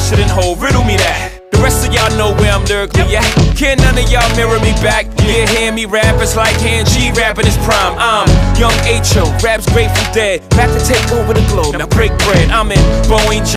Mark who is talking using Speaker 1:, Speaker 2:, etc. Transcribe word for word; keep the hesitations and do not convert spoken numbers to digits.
Speaker 1: shouldn't hold, riddle me that. The rest of y'all know where I'm lyrically at. Can't none of y'all mirror me back. Yeah, hear me rap, it's like hand G rapping his prime. I'm young H O, raps Grateful Dead, back to take over the globe. Now break bread, I'm in Boeing.